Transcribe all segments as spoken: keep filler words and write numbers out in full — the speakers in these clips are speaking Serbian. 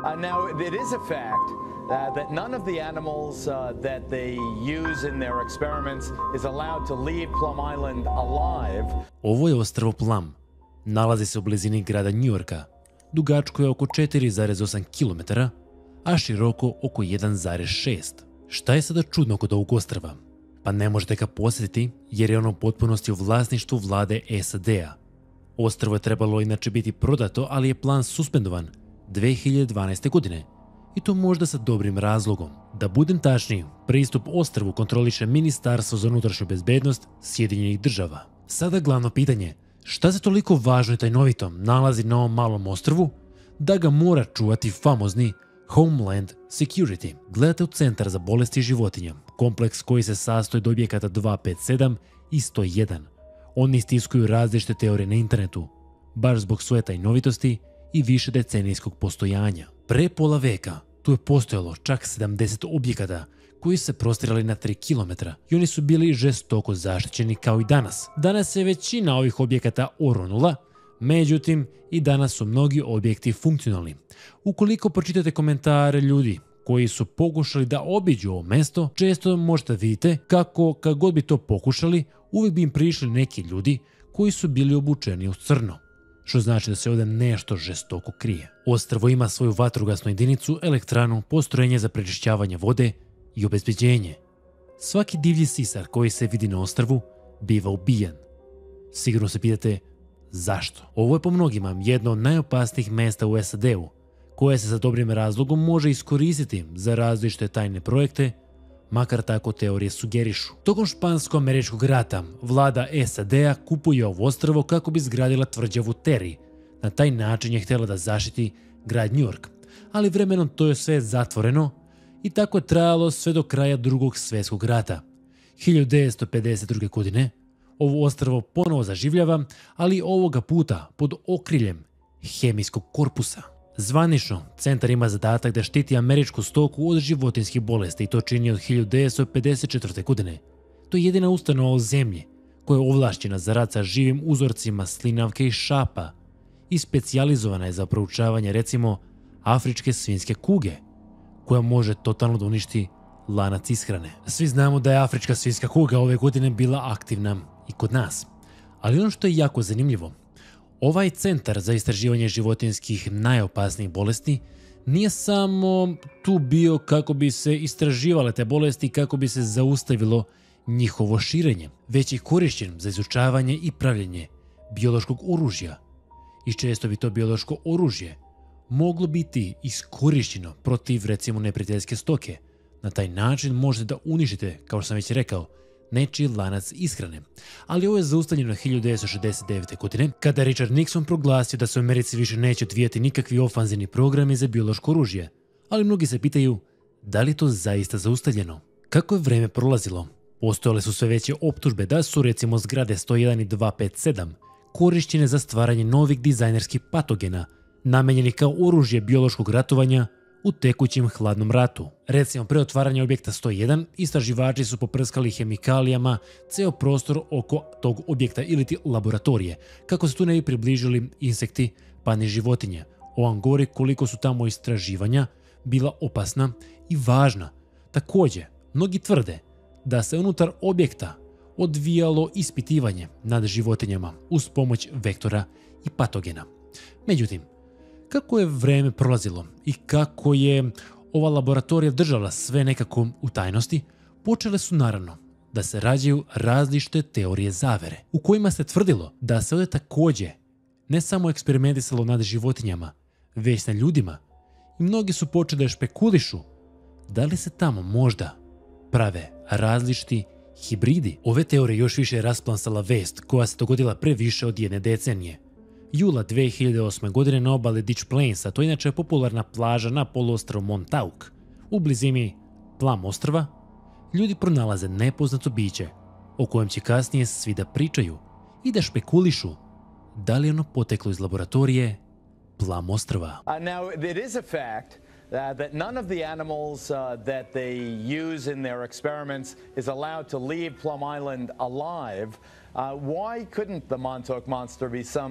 Uh, now, it is a fact uh, that none of the animals uh, that they use in their experiments is allowed to leave Plum Island alive. Ovo je ostrvo Plum. Nalazi se u blizini grada Njujorka. Dugačko je oko četiri zarez osam kilometara, a široko oko jedan zarez šest. Šta je sada čudno kod ovog ostrva? Pa ne možete ga posjetiti jer je ono u potpunosti u vlasništvu vlade S A D-a. Ostrvo je trebalo inače biti prodato, ali je plan suspendovan dve hiljade dvanaeste. godine. I to možda sa dobrim razlogom. Da budem tačniji, pristup ostrvu kontroliše Ministarstvo za unutrašnju bezbednost Sjedinjenih država. Sada glavno pitanje, šta se toliko važno i tajnovito nalazi na ovom malom ostrvu da ga mora čuvati famozni Homeland Security? Gledate u Centar za bolesti životinja, kompleks koji se sastoji od objekata dvesta pedeset sedam i sto jedan. Oni istiskuju različite teorije na internetu, baš zbog svoje tajnovitosti i više decenijskog postojanja. Pre pola veka tu je postojalo čak sedamdeset objekata koji se prostirali na tri kilometra i oni su bili žestoko zaštićeni kao i danas. Danas je većina ovih objekata oronula, međutim i danas su mnogi objekti funkcionalni. Ukoliko pročitate komentare ljudi koji su pokušali da obiđu ovo mesto, često možete vidjeti kako kad god bi to pokušali, uvijek bi im prišli neki ljudi koji su bili obučeni u crno, što znači da se ovdje nešto žestoko krije. Ostrvo ima svoju vatrogasnu jedinicu, elektranu, postrojenje za prečišćavanje vode i obezbeđenje. Svaki divlji sisar koji se vidi na ostrvu biva ubijen. Sigurno se pitate zašto? Ovo je po mnogima jedno od najopasnijih mesta u S A D-u, koje se sa dobrim razlogom može iskoristiti za različite tajne projekte, makar tako teorije sugerišu. Tokom Špansko-američkog rata vlada S A D-a kupuje ovo ostrvo kako bi izgradila tvrđavu Terry. Na taj način je htjela da zaštiti grad New York, ali vremenom to je sve zatvoreno i tako je trajalo sve do kraja Drugog svjetskog rata. hiljadu devetsto pedeset druge. godine ovo ostrvo ponovo zaživljava, ali ovoga puta pod okriljem hemijskog korpusa. Zvanično, centar ima zadatak da štiti američku stoku od životinjskih bolesti i to čini od hiljadu devetsto pedeset četvrte. godine. To je jedina ustanova u zemlji koja je ovlašćena za rad sa živim uzorcima slinavke i šapa i specijalizovana je za proučavanje recimo afričke svinjske kuge, koja može totalno da uništi lanac ishrane. Svi znamo da je afrička svinjska kuga ove godine bila aktivna i kod nas. Ali ono što je jako zanimljivo, ovaj centar za istraživanje životinjskih najopasnijih bolesti nije samo tu bio kako bi se istraživale te bolesti, kako bi se zaustavilo njihovo širenje, već i korišćen za izučavanje i pravljenje biološkog oružja. I često bi to biološko oružje moglo biti iskorišćeno protiv recimo neprijateljske stoke. Na taj način možete da uništite, kao što sam već rekao, nečiji lanac ishrane. Ali ovo je zaustavljeno hiljadu devetsto šezdeset devete. godine, kada je Richard Nixon proglasio da se u Americi više neće odvijati nikakvi ofanzivni programi za biološko oružje. Ali mnogi se pitaju, da li je to zaista zaustavljeno? Kako je vreme prolazilo, postojale su sve veće optužbe da su recimo zgrade sto jedan i dvesta pedeset sedam korišćene za stvaranje novih dizajnerskih patogena, namenjenih kao oružje biološkog ratovanja u tekućem hladnom ratu. Recimo, pre otvaranja objekta sto jedan, istraživači su poprskali hemikalijama ceo prostor oko tog objekta ili ti laboratorije, kako se tu ne bi približili insekti pa ni životinje. Ovo vam govori koliko su tamo istraživanja bila opasna i važna. Također, mnogi tvrde da se unutar objekta odvijalo ispitivanje nad životinjama uz pomoć vektora i patogena. Međutim, kako je vreme prolazilo i kako je ova laboratorija držala sve nekako u tajnosti, počele su naravno da se rađaju različite teorije zavere, u kojima se tvrdilo da se ovdje također ne samo eksperimentisalo nad životinjama, već na ljudima, i mnogi su počeli da špekulišu da li se tamo možda prave različiti hibridi. Ove teorije još više je rasplansala vest koja se dogodila pre više od jedne decenije. Jula dve hiljade osme. godine na obali Ditch Plainsa, to je inače popularna plaža na poluostrvu Montauk, u blizini Plum ostrva, ljudi pronalaze nepoznato biće o kojem će kasnije svi da pričaju i da špekulišu da li je ono poteklo iz laboratorije Plum ostrva. Uh, now, it is a fact uh, that none of the animals uh, that they use in their experiments is allowed to leave Plum Island alive. Uh, why couldn't the Montauk monster be some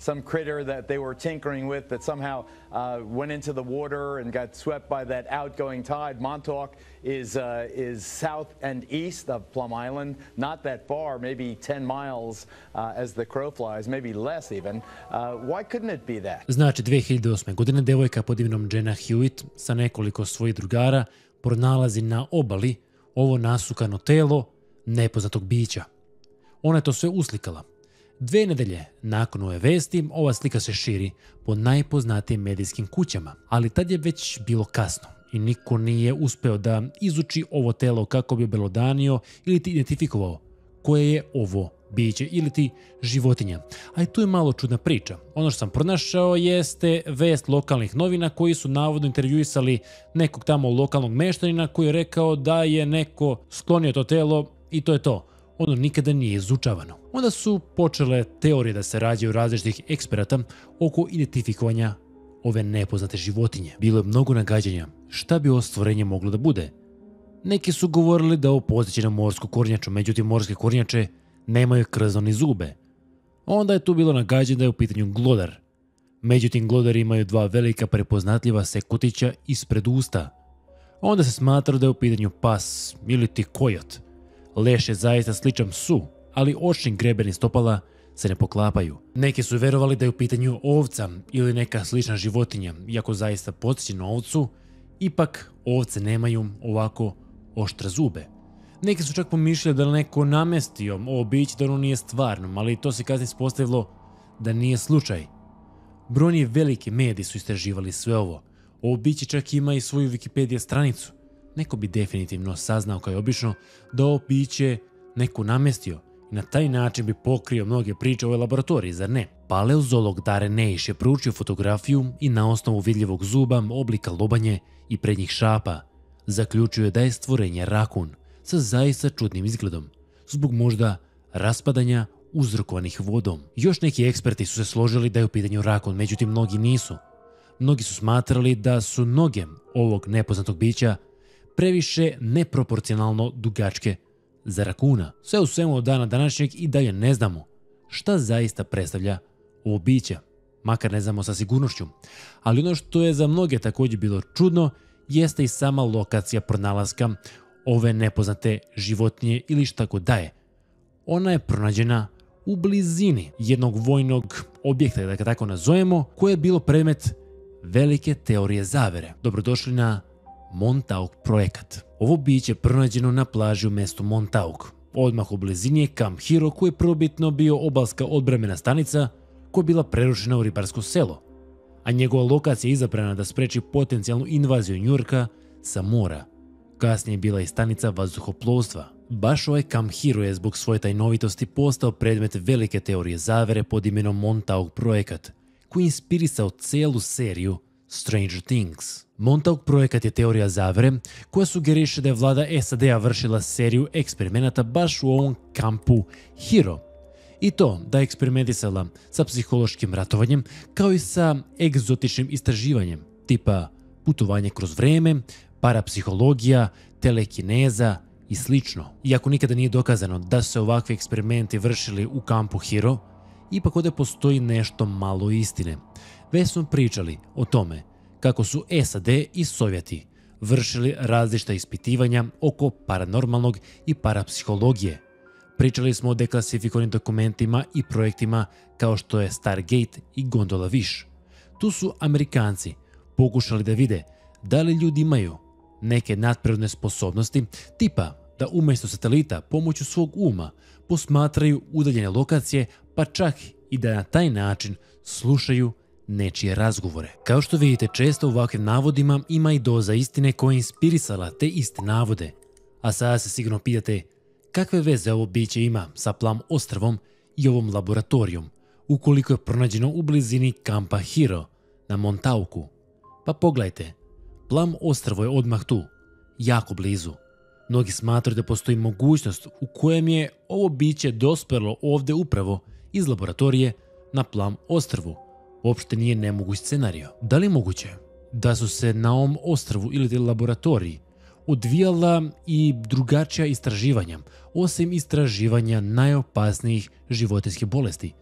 some critter that they were tinkering with that somehow uh, went into the water and got swept by that outgoing tide. Montauk is, uh, is south and east of Plum Island, not that far, maybe ten miles uh, as the crow flies, maybe less even. Uh, why couldn't it be that? Znači, dve hiljade osme. godine devojka pod imenom Jenna Hewitt sa nekoliko svojih drugara pronalazi na obali ovo nasukano telo nepoznatog bića. Ona je to sve uslikala. Dve nedelje nakon ove vesti, ova slika se širi po najpoznatijim medijskim kućama, ali tad je već bilo kasno i niko nije uspeo da izuči ovo telo kako bi obelodanio ili ti identifikovao koje je ovo biće ili ti životinja. A i tu je malo čudna priča. Ono što sam pronašao jeste vest lokalnih novina koji su navodno intervjuisali nekog tamo lokalnog meštanina koji je rekao da je neko sklonio to telo i to je to. Ono nikada nije izučavano. Onda su počele teorije da se rađaju različitih eksperata oko identifikovanja ove nepoznate životinje. Bilo je mnogo nagađanja šta bi ovo stvorenje moglo da bude. Neki su govorili da ovo podsjeća na morsku kornjaču, međutim morske kornjače nemaju krzno ni zube. Onda je tu bilo nagađanje da je u pitanju glodar. Međutim, glodari imaju dva velika prepoznatljiva sekutića ispred usta. Onda se smatra da je u pitanju pas ili ti kojot. Leš je zaista sličan psu, ali očni grebeni stopala se ne poklapaju. Neki su verovali da je u pitanju ovca ili neka slična životinja, iako zaista podsjeća na ovcu, ipak ovce nemaju ovako oštre zube. Neki su čak pomišljali da neko namestio ovo biće da ono nije stvarno, ali to se kasnije ispostavilo da nije slučaj. Brojni veliki mediji su istraživali sve ovo. Ovo biće čak ima i svoju Wikipedia stranicu. Neko bi definitivno saznao kao i obično da ovo biće neko namestio i na taj način bi pokrio mnoge priče o ovoj laboratoriji, zar ne? Paleozolog Darren Naish je proučio fotografiju i na osnovu vidljivog zuba, oblika lobanje i prednjih šapa zaključio je da je stvorenje rakun sa zaista čudnim izgledom, zbog možda raspadanja uzrokovanih vodom. Još neki eksperti su se složili da je u pitanju rakun, međutim mnogi nisu. Mnogi su smatrali da su noge ovog nepoznatog bića previše neproporcionalno dugačke za rakuna. Sve u svemu od dana današnjeg i dalje ne znamo šta zaista predstavlja ovo biće, makar ne znamo sa sigurnošću. Ali ono što je za mnoge također bilo čudno jeste i sama lokacija pronalaska ove nepoznate životinje ili šta god da je. Ona je pronađena u blizini jednog vojnog objekta, da ga tako nazovemo, koje je bilo predmet velike teorije zavere. Dobrodošli na Montauk projekat. Ovo biće je pronađeno na plaži u mestu Montauk. Odmah u blizini je Camp Hero koji je prvobitno bio obalska odbrambena stanica koja je bila prerušena u ribarsko selo, a njegova lokacija je izabrana da spreči potencijalnu invaziju Njujorka sa mora. Kasnije je bila i stanica vazduhoplovstva. Baš ovaj Camp Hero je zbog svoje tajnovitosti postao predmet velike teorije zavere pod imenom Montauk projekat, koji je inspirisao celu seriju Stranger Things. Montauk projekat je teorija zavere koja sugeriše da je vlada S A D-a vršila seriju eksperimenata baš u ovom kampu Hero. I to da je eksperimentisala sa psihološkim ratovanjem kao i sa egzotičnim istraživanjem, tipa putovanje kroz vreme, parapsihologija, telekineza i slično. Iako nikada nije dokazano da su se ovakvi eksperimenti vršili u kampu Hero, ipak ovdje postoji nešto malo istine. Već smo pričali o tome kako su S A D i Sovjeti vršili različita ispitivanja oko paranormalnog i parapsihologije. Pričali smo o deklasifikovanim dokumentima i projektima kao što je Stargate i Gondola Wish. Tu su Amerikanci pokušali da vide da li ljudi imaju neke nadprirodne sposobnosti, tipa da umjesto satelita pomoću svog uma posmatraju udaljene lokacije, pa čak i da na taj način slušaju nečije razgovore. Kao što vidite, često u ovakvim navodima ima i doza istine koja je inspirisala te iste navode. A sada se sigurno pitate kakve veze ovo biće ima sa Plum ostrvom i ovom laboratorijom, ukoliko je pronađeno u blizini kampa Hero na Montauku. Pa pogledajte, Plum ostrvo je odmah tu, jako blizu. Mnogi smatraju da postoji mogućnost u kojem je ovo biće dospelo ovdje upravo iz laboratorije na Plum ostrvu. Uopšte nije nemoguć scenario. Da li je moguće da su se na ovom ostrvu ili laboratoriji odvijala i drugačija istraživanja, osim istraživanja najopasnijih životinjskih bolesti?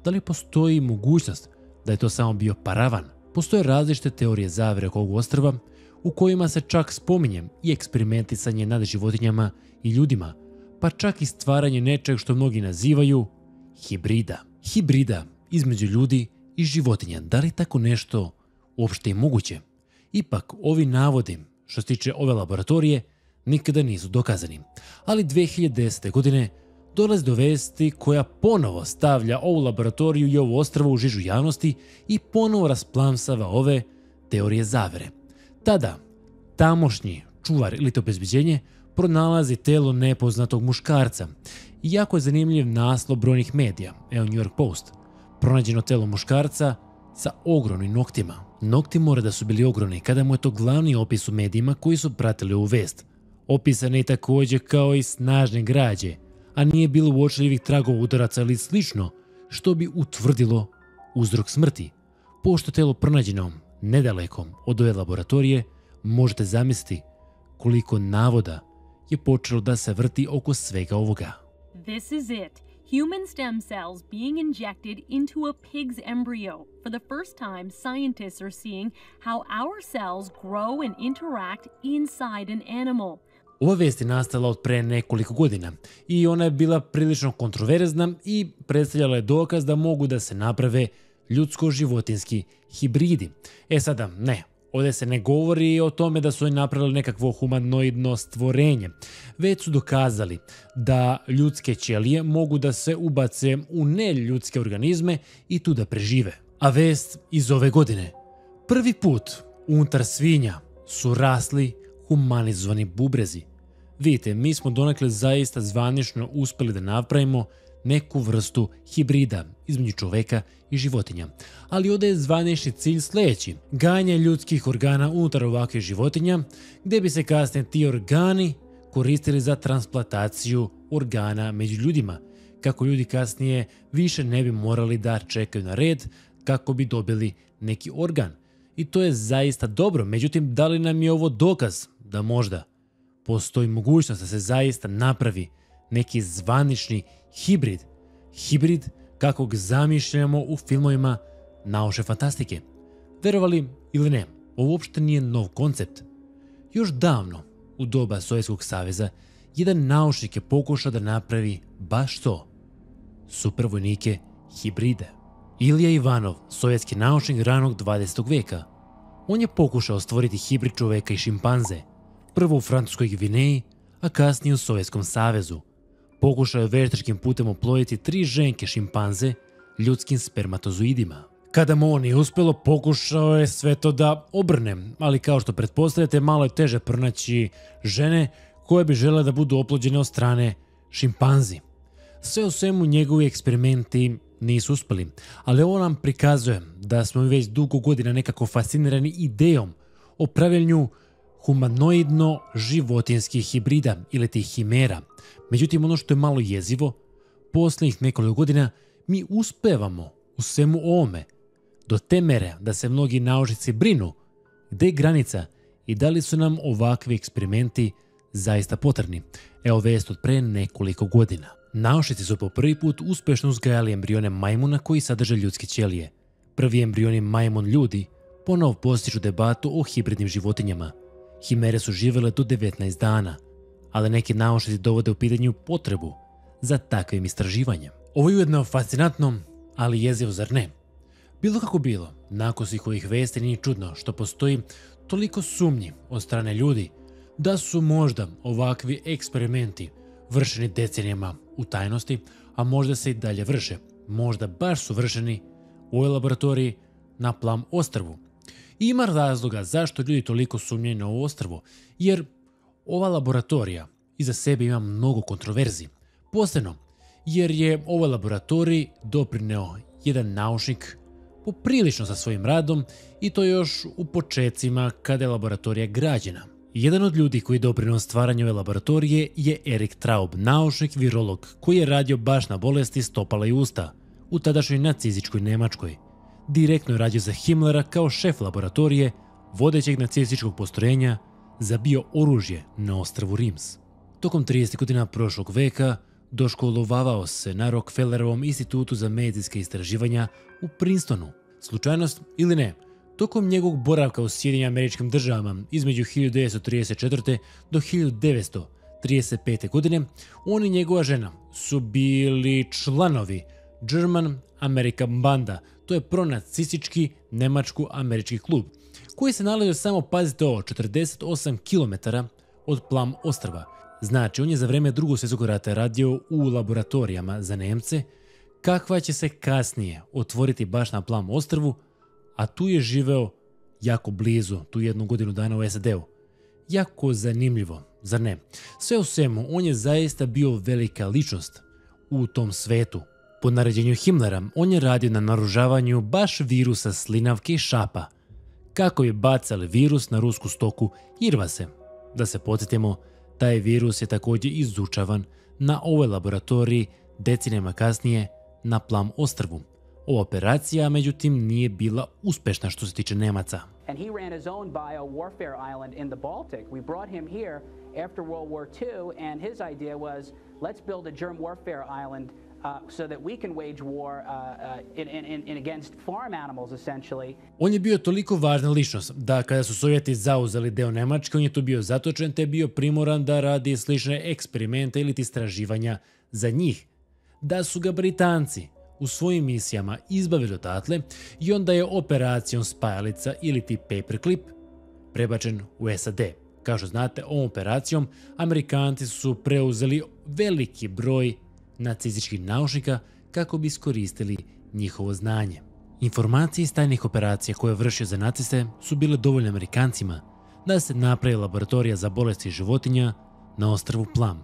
Da li postoji mogućnost da je to samo bio paravan? Postoje različite teorije zavere oko ovog ostrva u kojima se čak spominje i eksperimentisanje nad životinjama i ljudima, pa čak i stvaranje nečeg što mnogi nazivaju hibrida. Hibrida između ljudi i životinja. Da li tako nešto uopšte je moguće? Ipak, ovi navodi, što se tiče ove laboratorije, nikada nisu dokazani. Ali dve hiljade desete. godine dolazi do vesti koja ponovo stavlja ovu laboratoriju i ovo ostrvo u žižu javnosti i ponovo rasplamsava ove teorije zavere. Tada, tamošnji čuvar ili to obezbeđenje pronalazi telo nepoznatog muškarca. I jako je zanimljiv naslov brojnih medija, evo New York Post. Pronađeno telo muškarca sa ogromnim noktima. Nokti mora da su bili ogromni kada mu je to glavni opis u medijima koji su pratili ovu vest. Opisan je također kao i snažne građe, a nije bilo uočljivih tragova udaraca ili slično, što bi utvrdilo uzrok smrti. Pošto je telo pronađeno nedalekom od ove laboratorije, možete zamisliti koliko navoda je počelo da se vrti oko svega ovoga. This is it. Human stem cells being injected into a pig's embryo. For the first time, scientists are seeing how our cells grow and interact inside an animal. Ova vest je nastala od pre nekoliko godina i ona je bila prilično kontroverzna i predstavljala je dokaz da mogu da se naprave ljudsko-životinski hibridi. E sada, ne, ovdje se ne govori o tome da su oni napravili nekakvo humanoidno stvorenje, već su dokazali da ljudske ćelije mogu da se ubace u neljudske organizme i tu da prežive. A vest iz ove godine. Prvi put unutar svinja su rasli humanizovani bubrezi. Vidite, mi smo donekle zaista zvanično uspeli da napravimo neku vrstu hibrida između čoveka i životinja. Ali ovdje je zvanični cilj sljedeći. Gajanje ljudskih organa unutar ovakvih životinja, gdje bi se kasnije ti organi koristili za transplantaciju organa među ljudima, kako ljudi kasnije više ne bi morali da čekaju na red kako bi dobili neki organ. I to je zaista dobro, međutim, da li nam je ovo dokaz da možda postoji mogućnost da se zaista napravi neki zvanični hibrid, hibrid kakvog zamišljamo u filmovima naučne fantastike. Verovali ili ne, ovo uopšte nije nov koncept. Još davno, u doba Sovjetskog saveza, jedan naučnik je pokušao da napravi baš to. Supervojnike hibride. Ilija Ivanov, sovjetski naučnik ranog dvadesetog veka. On je pokušao stvoriti hibrid čoveka i šimpanze, prvo u Francuskoj Gvineji, a kasnije u Sovjetskom savezu. Pokušao je veštačkim putem oploditi tri ženke šimpanze ljudskim spermatozoidima. Kada mu ovo nije uspjelo, pokušao je sve to da obrne, ali kao što pretpostavljate, malo je teže pronaći žene koje bi žele da budu oplođene od strane šimpanzi. Sve u svemu njegovi eksperimenti nisu uspjeli, ali ovo nam prikazuje da smo već dugo godina nekako fascinirani idejom o pravljenju humanoidno-životinskih hibrida ili tih himera. Međutim, ono što je malo jezivo, posljednjih nekoliko godina mi uspevamo u svemu ovome do te mere da se mnogi naučnici brinu gde je granica i da li su nam ovakvi eksperimenti zaista potrebni. Evo vest od pre nekoliko godina. Naučnici su po prvi put uspešno uzgajali embrione majmuna koji sadrže ljudske ćelije. Prvi embrioni majmun ljudi ponovo postižu debatu o hibridnim životinjama. Himere su živjele do devetnaest dana, ali neki naučnici dovode u pitanju potrebu za takvim istraživanjem. Ovo je ujedno fascinantno, ali jezivo, zar ne? Bilo kako bilo, nakon svih ovih vesti nije čudno što postoji toliko sumnji od strane ljudi da su možda ovakvi eksperimenti vršeni decenijama u tajnosti, a možda se i dalje vrše. Možda baš su vršeni u ovoj laboratoriji na Plum ostrvu. I ima razloga zašto ljudi toliko sumnjaju na ovo ostrvo, jer ova laboratorija iza sebe ima mnogo kontroverzi. Posebno, jer je ovoj laboratoriji doprineo jedan naučnik poprilično sa svojim radom i to još u počecima kada je laboratorija građena. Jedan od ljudi koji je doprineo stvaranju ove laboratorije je Erik Traub, naučnik virolog koji je radio baš na bolesti stopala i usta u tadašnjoj nacističkoj Nemačkoj. Direktno je radio za Himmlera kao šef laboratorije vodećeg nacističkog postrojenja za bio oružje na ostrvu Rims. Tokom tridesetih godina prošlog veka Doškolovavao se na Rockefellerovom institutu za medicinske istraživanja u Princetonu. Slučajnost ili ne, tokom njegovog boravka u Sjedinjenim Američkim Državama između hiljadu devetsto trideset četvrte. do hiljadu devetsto trideset pete. godine, on i njegova žena su bili članovi German American Banda, to je pronacistički nemačko-američki klub, koji se nalazio samo, pazite ovo, četrdeset osam kilometara od Plum ostrva. Znači, on je za vreme Drugog svjetskog rata radio u laboratorijama za Nemce, kakva će se kasnije otvoriti baš na Plum ostrvu, a tu je živeo jako blizu, tu jednu godinu dana u S A D-u. Jako zanimljivo, zar ne? Sve u svemu, on je zaista bio velika ličnost u tom svetu. Po naređenju Himmlera, on je radio na naružavanju baš virusa slinavke i šapa, kako je bacali virus na rusku stoku irvase. Da se podsjetimo, taj virus je također izučavan na ovoj laboratoriji decenijama kasnije na Plum ostrvu. Ova operacija, međutim, nije bila uspešna što se tiče Nemaca. And he ran his own bio-warfare island in the Baltic. We brought him here after World War Two, and his idea was, let's build a germ warfare island uh, so that we can wage war uh, uh, in, in, in against farm animals, essentially. On je bio toliko važna ličnost da kada su Sovjeti zauzeli deo Nemačke, on je tu bio zatočen te bio primoran da radi slične eksperimente ili istraživanja za njih. Da su ga Britanci u svojim misijama izbavili odatle i onda je operacijom Spajalica ili ti Paperclip prebačen u S A D. Kao što znate, ovom operacijom Amerikanci su preuzeli veliki broj nacističkih naučnika kako bi iskoristili njihovo znanje. Informacije iz tajnih operacija koje je vršio za naciste su bile dovoljne Amerikancima da se napravi laboratorija za bolesti životinja na ostrvu Plum.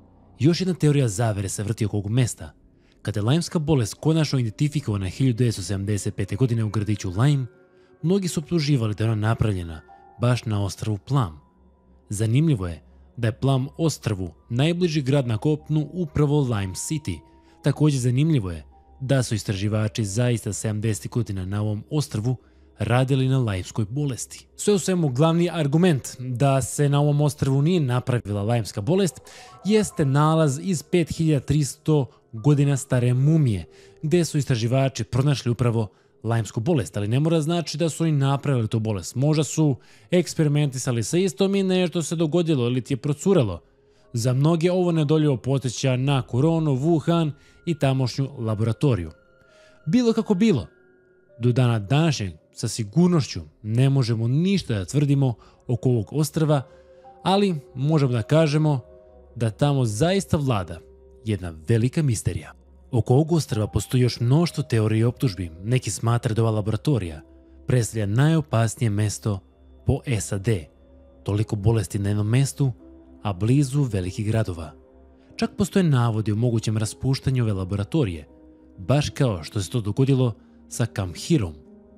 Još jedna teorija zavere se vrti oko ovog mesta. Kada je lajmska bolest konačno identifikovana hiljadu devetsto sedamdeset pete. godine u gradiću Lyme, mnogi su optuživali da je ona napravljena baš na ostrvu Plum. Zanimljivo je da je Plum ostrvu najbliži grad na kopnu upravo Lime City. Također zanimljivo je da su istraživači zaista sedamdesetih godina na ovom ostrvu radili na lajmskoj bolesti. Sve u svemu, glavni argument da se na ovom ostrvu nije napravila lajmska bolest jeste nalaz iz pet hiljada tristo godina stare mumije, gdje su istraživači pronašli upravo lajmsku bolest, ali ne mora znači da su oni napravili tu bolest. Možda su eksperimentisali sa istom i nešto se dogodilo ili ti je procuralo. Za mnoge ovo nedoljivo podsjeća na koronu, Wuhan i tamošnju laboratoriju. Bilo kako bilo, do dana današnjeg sa sigurnošću ne možemo ništa da tvrdimo oko ovog ostrva, ali možemo da kažemo da tamo zaista vlada jedna velika misterija. Oko ovog ostrva postoji još mnoštvo teorije i optužbi. Neki smatraju da ova laboratorija predstavlja najopasnije mesto po S A D. Toliko bolesti na jednom mestu, a blizu velikih gradova. Čak postoje navodi o mogućem raspuštanju ove laboratorije, baš kao što se to dogodilo sa Camp Hirom.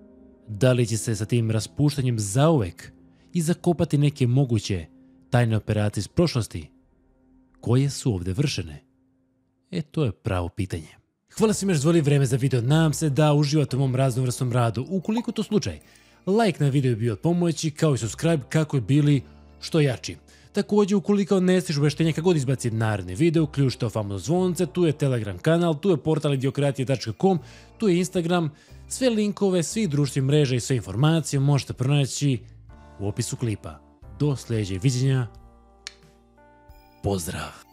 Da li će se sa tim raspuštanjem zauvek i zakopati neke moguće tajne operacije iz prošlosti koje su ovdje vršene? E, to je pravo pitanje. Hvala svima što izdvojili vreme za video, nadam se da uživate u mom raznovrsnom radu. Ukoliko to slučaj, like na video je bio od pomoći, kao i subscribe kako je bili što jači. Također, ukoliko ne stižu obaveštenja kad god izbaci naredni video, uključite famozno zvonce, tu je Telegram kanal, tu je portal idiokratije tačka com, tu je Instagram, sve linkove, svih društvenih mreža i sve informacije možete pronaći u opisu klipa. Do sljedećeg viđenja, pozdrav!